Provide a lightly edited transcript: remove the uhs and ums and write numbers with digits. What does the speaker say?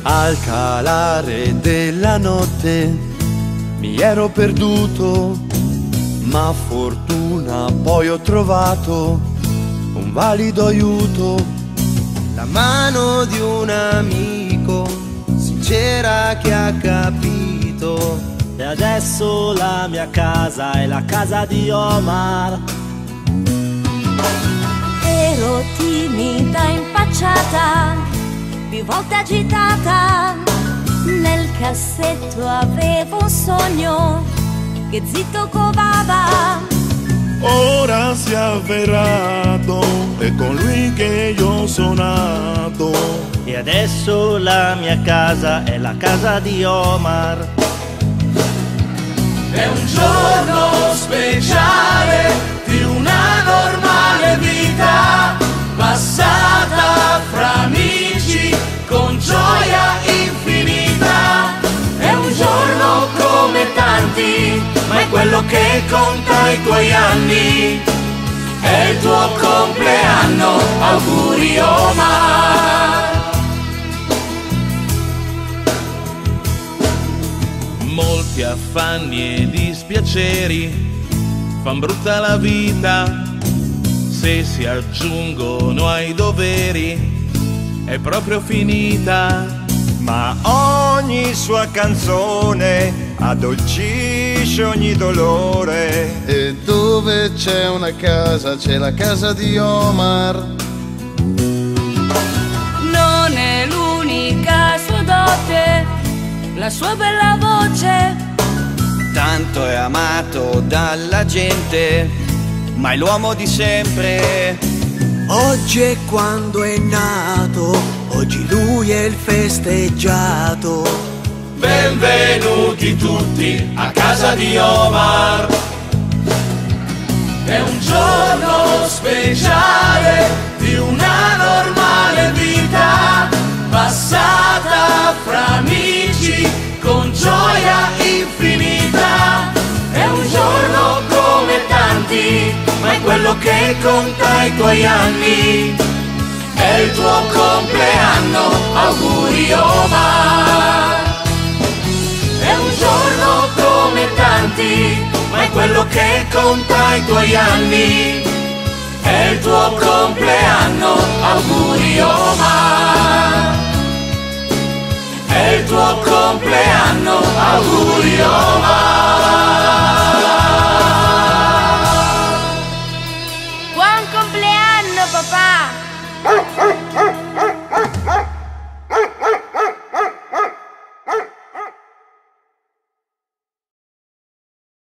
Al calare della notte mi ero perduto, ma fortuna poi ho trovato un valido aiuto. La mano di un amico sincera che ha capito. E adesso la mia casa è la casa di Omar. Ero timida, impacciata, più volte agitata. Nel cassetto avevo un sogno che zitto covava. Ora si è avverato, è con lui che io sono nato. E adesso la mia casa è la casa di Omar. È un giorno speciale di una normale vita, passata fra amici con gioia infinita. È un giorno come tanti, ma è quello che conta i tuoi anni. È il tuo compleanno, auguri Omar. Molti affanni e dispiaceri fan brutta la vita, se si aggiungono ai doveri è proprio finita. Ma ogni sua canzone addolcisce ogni dolore. E dove c'è una casa c'è la casa di Omar. Non è l'unica sua dote, la sua bella voce. Tanto è amato dalla gente, ma è l'uomo di sempre. Oggi è quando è nato, oggi lui è il festeggiato. Benvenuti tutti a casa di Omar. È un giorno speciale di una normale vita, passata fra amici con gioia infinita. È un giorno come tanti, ma è quello che conta i tuoi anni. È il tuo compleanno, auguri Omar. È un giorno come tanti, ma è quello che conta i tuoi anni. È il tuo compleanno, auguri Omar. È il tuo compleanno, auguri Omar.